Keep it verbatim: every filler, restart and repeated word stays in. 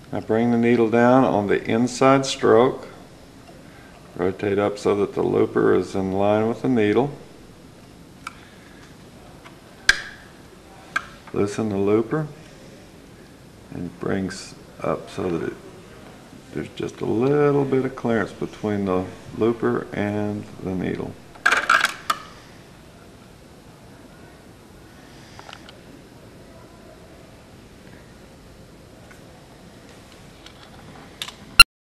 Now bring the needle down on the inside stroke. Rotate up so that the looper is in line with the needle. Loosen the looper and brings up so that it, there's just a little bit of clearance between the looper and the needle.